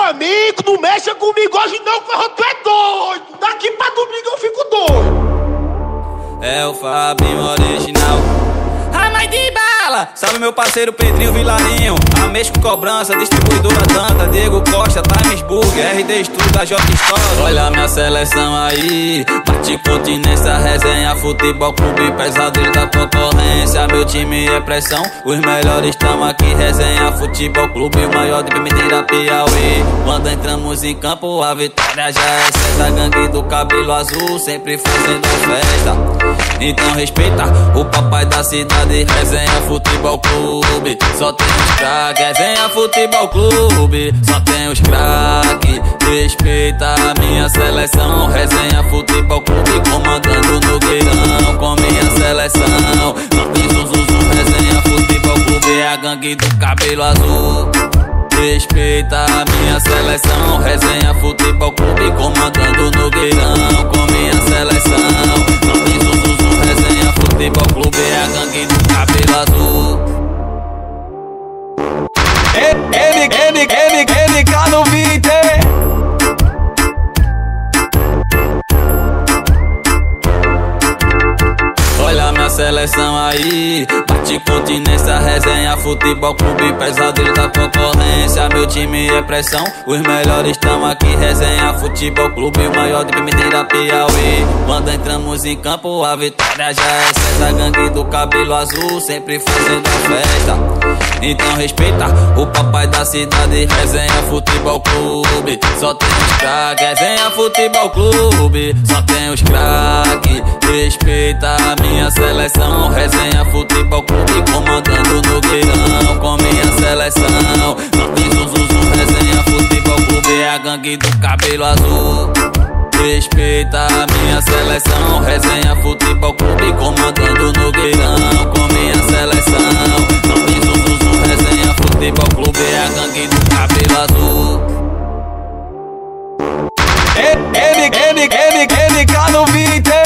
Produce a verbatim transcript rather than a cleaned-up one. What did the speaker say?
amigo, não mexa comigo hoje não, que tu é doido. Daqui pra domingo eu fico doido. É o Fabinho original. A mãe de bala. Salve meu parceiro Pedrinho Vilarinho. A Mesco Cobrança, distribuidora Tanta, Diego Costa, Times Burger, R D Studio, J Store. Olha minha seleção aí, bate continência, resenha, futebol, clube, pesadelo da concorrência. Meu time é pressão, os melhores tamo aqui. Resenha, futebol, clube, o maior de Pimenteira, Piauí. Quando entramos em campo, a vitória já é certa. Gangue do cabelo azul, sempre fazendo festa. Então respeita o papai da cidade. Resenha, futebol, clube, só tem os craques. Resenha, futebol, clube, só tem os craques. Respeita a minha seleção. Resenha, futebol, clube, comandando no gueirão com minha seleção. Só tem zum, zum, zum. Resenha, futebol, clube, é a gangue do cabelo azul. Respeita a minha seleção. Resenha, futebol, clube, comandando no gueirão com minha seleção. Só tem zum, zum, zum. Resenha, futebol, clube, é a gangue do cabelo azul. N, N, N, N, K no beat. Olha minha seleção aí, bate continência, resenha, futebol, clube, pesadelo da concorrência. Meu time é pressão, os melhores tamo aqui. Resenha, futebol, clube, o maior de Pimenteira, Piauí. Quando entramos em campo, a vitória já é certa. Gangue do cabelo azul, sempre fazendo festa. Então respeita o papai da cidade. Resenha, futebol, clube, só tem os craques. Resenha, futebol, clube, só tem os craques. Respeita a minha seleção. Resenha, futebol, clube, comandando no gueirão com minha seleção. Só tem zum, zum, zum. Resenha, futebol, clube, é a gangue do cabelo azul. Respeita a minha seleção. Resenha, futebol, clube, comandando no gueirão com minha seleção. Só tem zum, zum, zum. Resenha, futebol, clube, é a gangue do cabelo azul. N, N, N, N, K no beat.